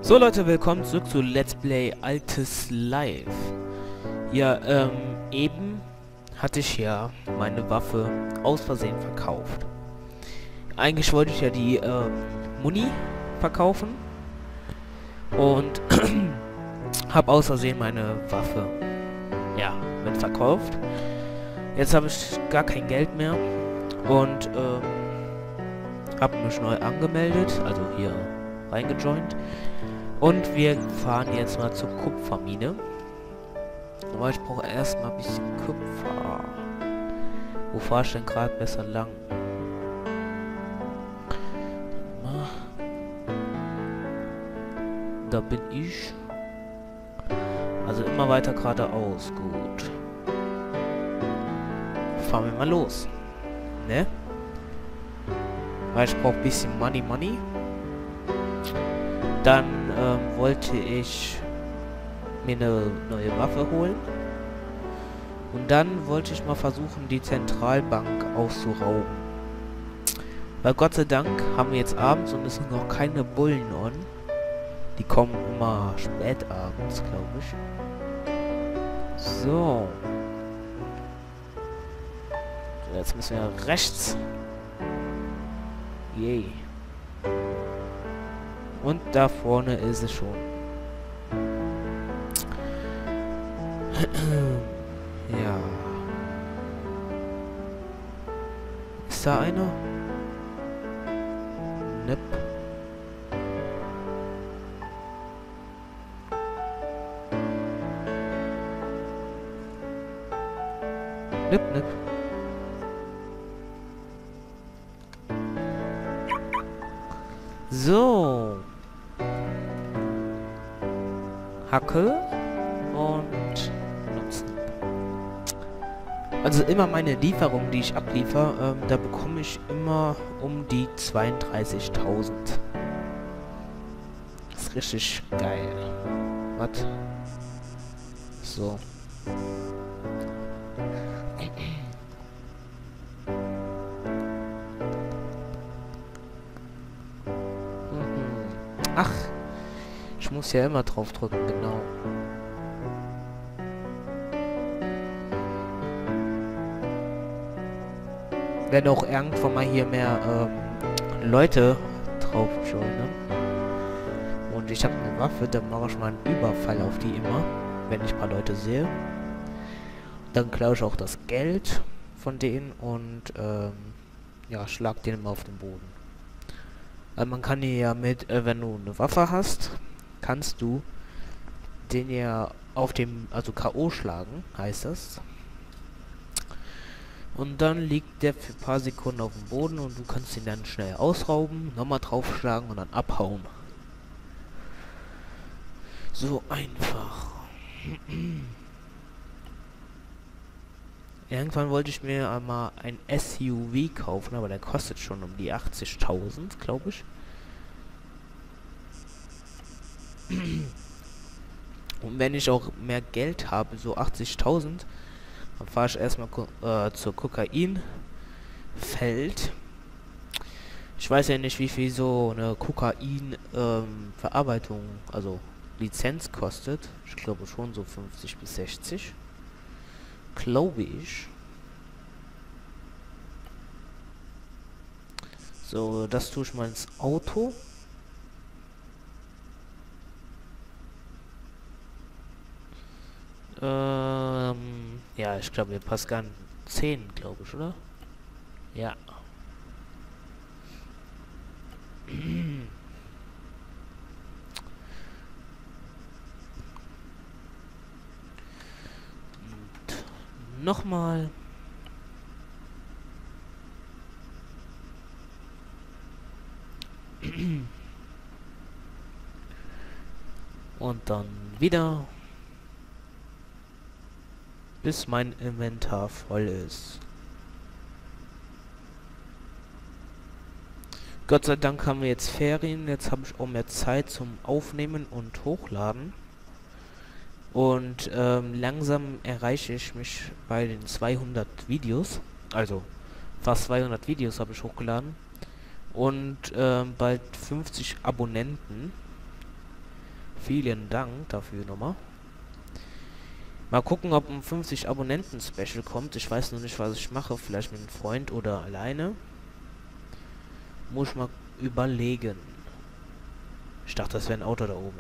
So Leute, willkommen zurück zu Let's Play Altes Live. Ja, eben hatte ich ja meine Waffe aus Versehen verkauft. Eigentlich wollte ich ja die Muni verkaufen und habe aus Versehen meine Waffe ja mit verkauft. Jetzt habe ich gar kein Geld mehr und habe mich neu angemeldet, also hier reingejoint. Und wir fahren jetzt mal zur Kupfermine. Aber ich brauche erstmal ein bisschen Kupfer. Wo fahre ich denn gerade besser lang? Da bin ich. Also immer weiter geradeaus. Gut. Fahren wir mal los. Ne? Weil ich brauche ein bisschen Money. Dann wollte ich mir eine neue Waffe holen. Und dann wollte ich mal versuchen, die Zentralbank auszurauben. Weil Gott sei Dank haben wir jetzt abends und es sind noch keine Bullen on. Die kommen immer spät abends, glaube ich. So. Jetzt müssen wir rechts. Yay. Und da vorne ist es schon. Ja. Ist da einer? Nipp. Nipp. So. Hacke und nutzen. Also immer meine Lieferung, die ich abliefere, da bekomme ich immer um die 32.000. Das ist richtig geil. Was? So. Ach. Ich muss ja immer drauf drücken, genau. Wenn auch irgendwann mal hier mehr Leute drauf joinen. Und ich habe eine Waffe, dann mache ich mal einen Überfall auf die immer, wenn ich ein paar Leute sehe. Dann klaue ich auch das Geld von denen und ja, schlag den immer auf den Boden. Weil man kann hier ja mit, wenn du eine Waffe hast, kannst du den ja auf dem, also K.O. schlagen, heißt das. Und dann liegt der für ein paar Sekunden auf dem Boden und du kannst ihn dann schnell ausrauben, nochmal draufschlagen und dann abhauen. So einfach. Irgendwann wollte ich mir einmal ein SUV kaufen, aber der kostet schon um die 80.000, glaube ich. Und wenn ich auch mehr Geld habe, so 80.000, dann fahre ich erstmal zur Kokainfeld. Ich weiß ja nicht, wie viel so eine Kokain also Lizenz kostet. Ich glaube schon so 50 bis 60. Glaube ich. So, das tue ich mal ins Auto. Ja, ich glaube, wir passen gar 10, glaube ich, oder? Ja. Und nochmal. Und dann wieder. Bis mein Inventar voll ist. Gott sei Dank haben wir jetzt Ferien. Jetzt habe ich auch mehr Zeit zum Aufnehmen und Hochladen. Und langsam erreiche ich mich bei den 200 Videos. Also fast 200 Videos habe ich hochgeladen. Und bald 50 Abonnenten. Vielen Dank dafür nochmal. Mal gucken, ob ein 50 Abonnenten-Special kommt. Ich weiß noch nicht, was ich mache. Vielleicht mit einem Freund oder alleine. Muss ich mal überlegen. Ich dachte, das wäre ein Auto da oben.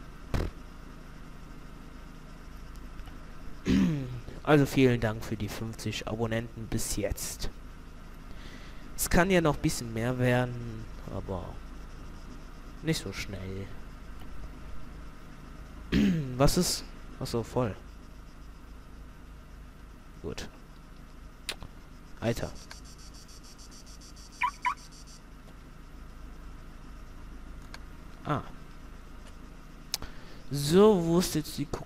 Also vielen Dank für die 50 Abonnenten bis jetzt. Es kann ja noch ein bisschen mehr werden, aber nicht so schnell. Was ist? Achso, voll. Gut. Alter. Ah. So, wo ist jetzt die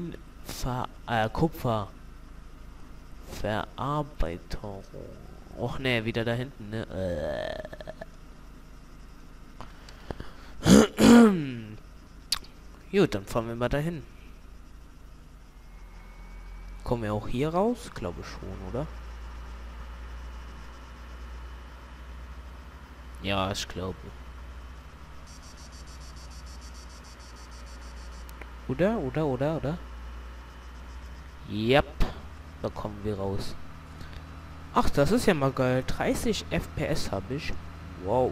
Kupferverarbeitung? Och ne, wieder da hinten, ne? Gut, dann fahren wir mal dahin. Kommen wir auch hier raus? Glaube schon, oder? Ja, ich glaube. Oder? Yep. Da kommen wir raus. Ach, das ist ja mal geil. 30 FPS habe ich. Wow.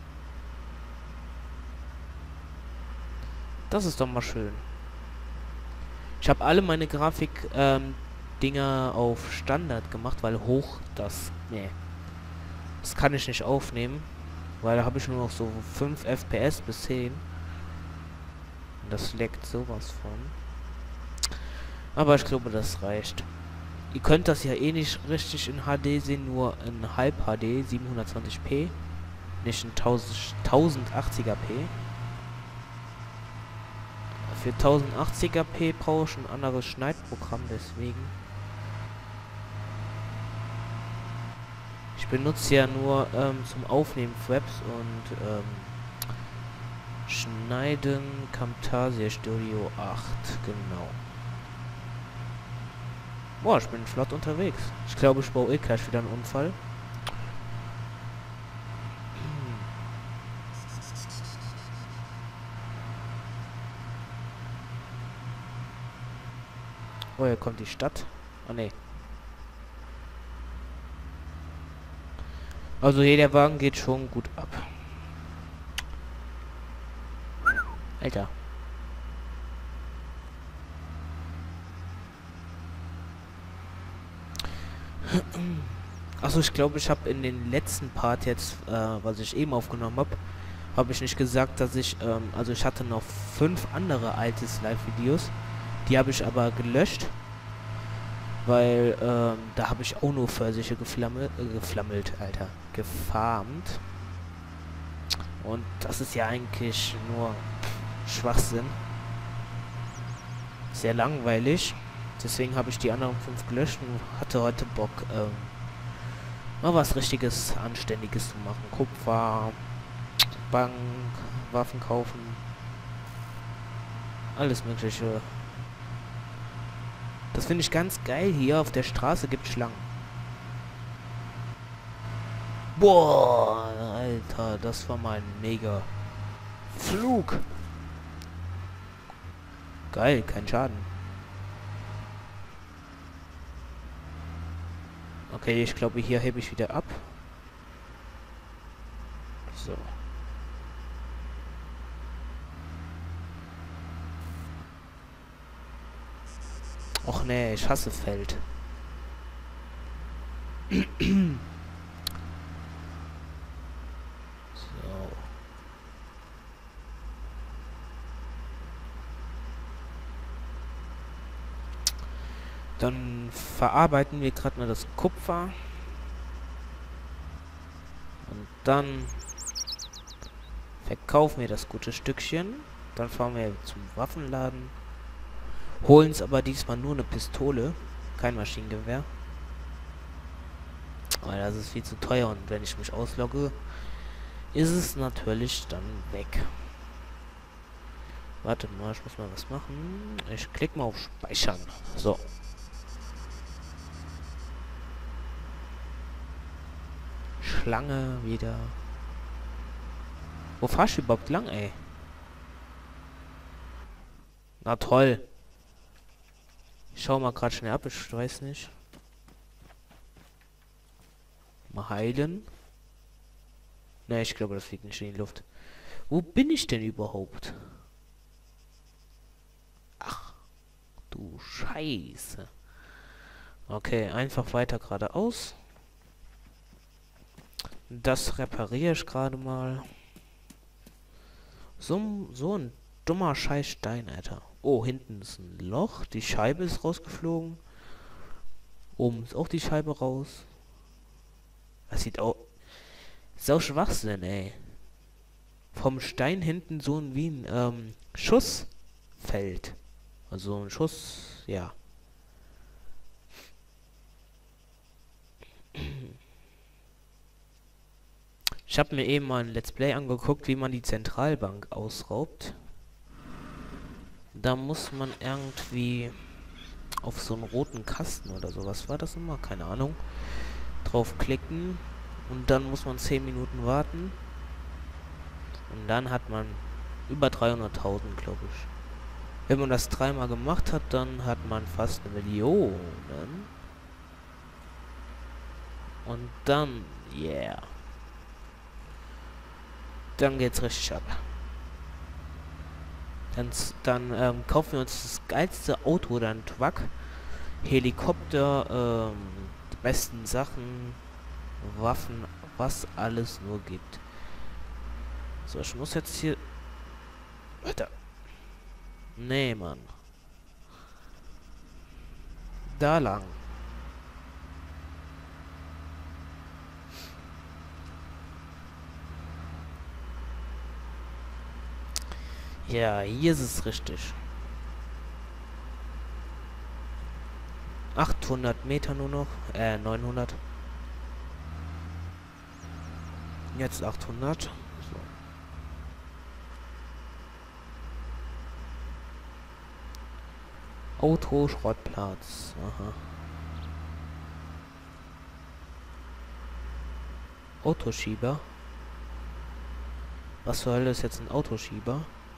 Das ist doch mal schön. Ich habe alle meine Grafik Dinger auf Standard gemacht, weil hoch das... Nee. Das kann ich nicht aufnehmen. Weil da habe ich nur noch so 5 FPS bis 10. Und das leckt sowas von. Aber ich glaube, das reicht. Ihr könnt das ja eh nicht richtig in HD sehen, nur in Halb HD, 720p. Nicht in 1080p. Für 1080p brauche ich ein anderes Schneidprogramm, deswegen. Ich benutze ja nur zum Aufnehmen Webs und Schneiden Camtasia Studio 8, genau. Boah, ich bin flott unterwegs. Ich glaube, ich baue eh gleich wieder einen Unfall. Oh, hier kommt die Stadt. Ah, ne. Also hier, der Wagen geht schon gut ab. Alter. Achso, ich glaube, ich habe in den letzten Part jetzt, was ich eben aufgenommen habe ich nicht gesagt, dass ich, also ich hatte noch 5 andere altes Live-Videos. Die habe ich aber gelöscht. Weil, da habe ich auch nur Pfirsiche geflammelt, Alter. Gefarmt. Und das ist ja eigentlich nur Schwachsinn. Sehr langweilig. Deswegen habe ich die anderen 5 gelöscht und hatte heute Bock, mal was richtiges, anständiges zu machen. Kupfer, Bank, Waffen kaufen. Alles mögliche. Das finde ich ganz geil. Hier auf der Straße gibt Schlangen. Boah, Alter, das war mal ein mega Flug. Geil, kein Schaden. Okay, ich glaube, hier hebe ich wieder ab. So. Och nee, ich hasse Feld. So. Dann verarbeiten wir gerade mal das Kupfer. Und dann verkaufen wir das gute Stückchen. Dann fahren wir zum Waffenladen. Holen es aber diesmal nur eine Pistole. Kein Maschinengewehr. Weil das ist viel zu teuer und wenn ich mich auslogge, ist es natürlich dann weg. Warte mal, ich muss mal was machen. Ich klicke mal auf Speichern. So. Schlange wieder. Wo fahrst du überhaupt lang, ey? Na toll. Ich schau mal gerade schnell ab, ich weiß nicht. Mal heilen. Ne, ich glaube, das fliegt nicht in die Luft. Wo bin ich denn überhaupt? Ach, du Scheiße. Okay, einfach weiter geradeaus. Das repariere ich gerade mal. So ein dummer Scheiß Stein, Alter. Oh, hinten ist ein Loch. Die Scheibe ist rausgeflogen. Oben ist auch die Scheibe raus. Das sieht auch... Sau Schwachsinn, ey. Vom Stein hinten so ein wie ein Schussfeld. Also ein Schuss, ja. Ich habe mir eben mal ein Let's Play angeguckt, wie man die Zentralbank ausraubt. Da muss man irgendwie auf so einen roten Kasten oder sowas, war das immer? Keine Ahnung. Draufklicken und dann muss man 10 Minuten warten. Und dann hat man über 300.000, glaube ich. Wenn man das dreimal gemacht hat, dann hat man fast 1 Million. Und dann, yeah. Dann geht's richtig ab. Dann kaufen wir uns das geilste Auto, dann Truck, Helikopter, die besten Sachen, Waffen, was alles nur gibt. So, ich muss jetzt hier... Alter. Nee, Mann. Da lang. Ja, hier ist es richtig. 800 Meter nur noch. 900. Jetzt 800. So. Autoschrottplatz. Aha. Autoschieber. Was zur Hölle ist jetzt ein Autoschieber?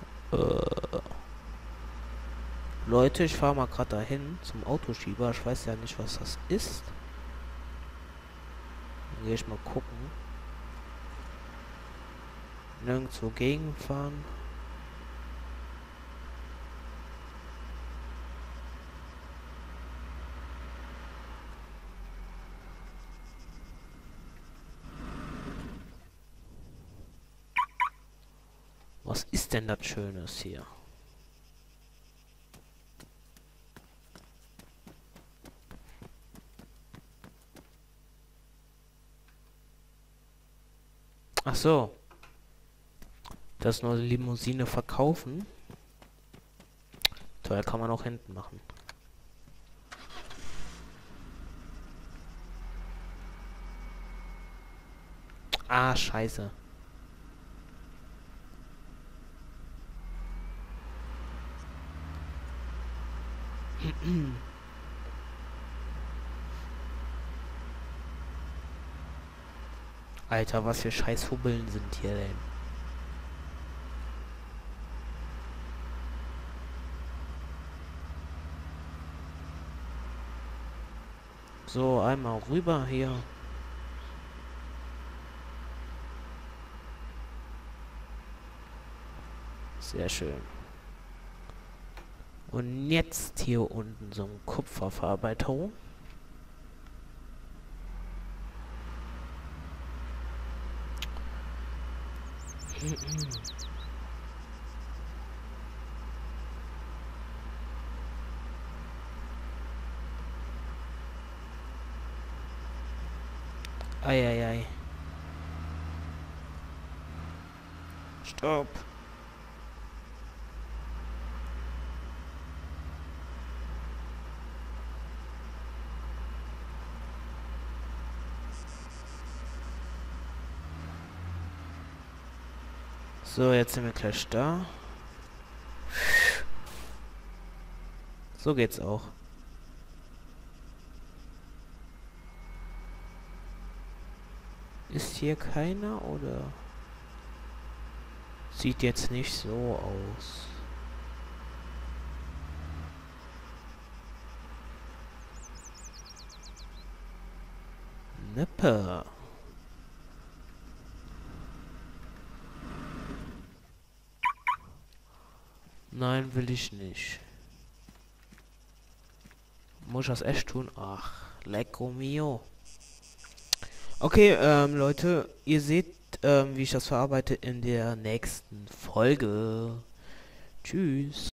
Leute, ich fahre mal gerade dahin zum Autoschieber. Ich weiß ja nicht, was das ist. Dann gehe ich mal gucken. Nirgendwo gegenfahren. Was ist denn das Schönes hier? Ach so. Das nur Limousine verkaufen. Toll, kann man auch hinten machen. Ah, scheiße. Alter, was für scheiß Hubbeln sind hier denn? So, einmal rüber hier. Sehr schön. Und jetzt hier unten so ein Kupferverarbeitung. Eieiei. Stopp. So, jetzt sind wir gleich da. So geht's auch. Ist hier keiner oder? Sieht jetzt nicht so aus. Nippe. Nein, will ich nicht. Muss ich das echt tun? Ach, lecco mio. Okay, Leute, ihr seht, wie ich das verarbeite in der nächsten Folge. Tschüss.